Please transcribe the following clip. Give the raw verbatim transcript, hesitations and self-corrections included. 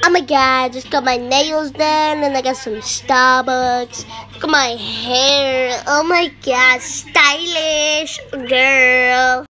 Oh my god, just got my nails done and I got some Starbucks. Look at my hair. Oh my god, stylish girl.